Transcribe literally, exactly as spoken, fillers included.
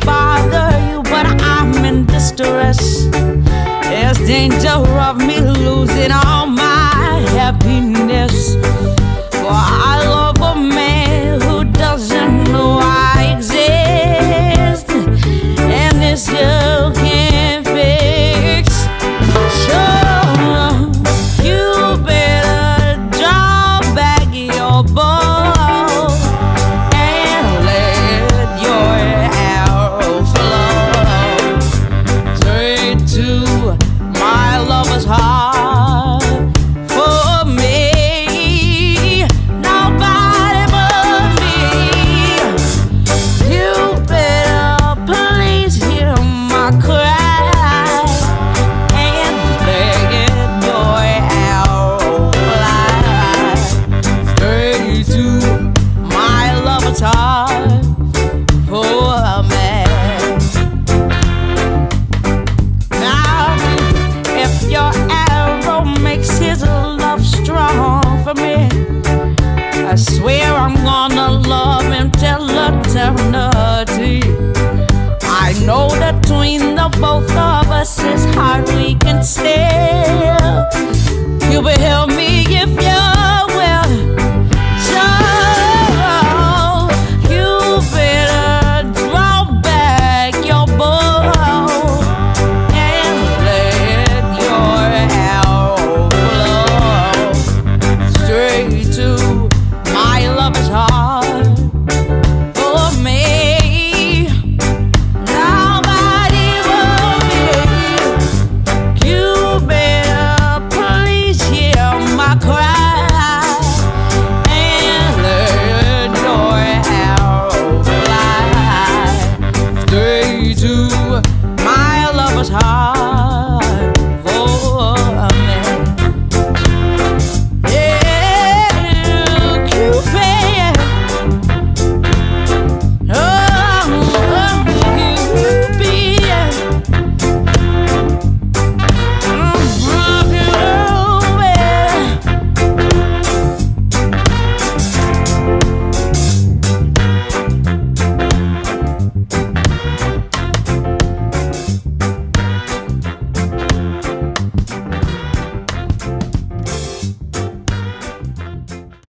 bother you, but I'm in distress. There's danger of me losing all my happiness. For I love a man who doesn't know I exist, and this you can't fix. So you better draw back your bow and let your arrow flow straight to my lover's heart. For me, nobody but me. You better please hear my cry and let your arrow fly straight to my lover's heart. For me. Now, if your arrow makes his love strong for me, I swear I'm gonna love him till eternity. I know that between the both of us his heart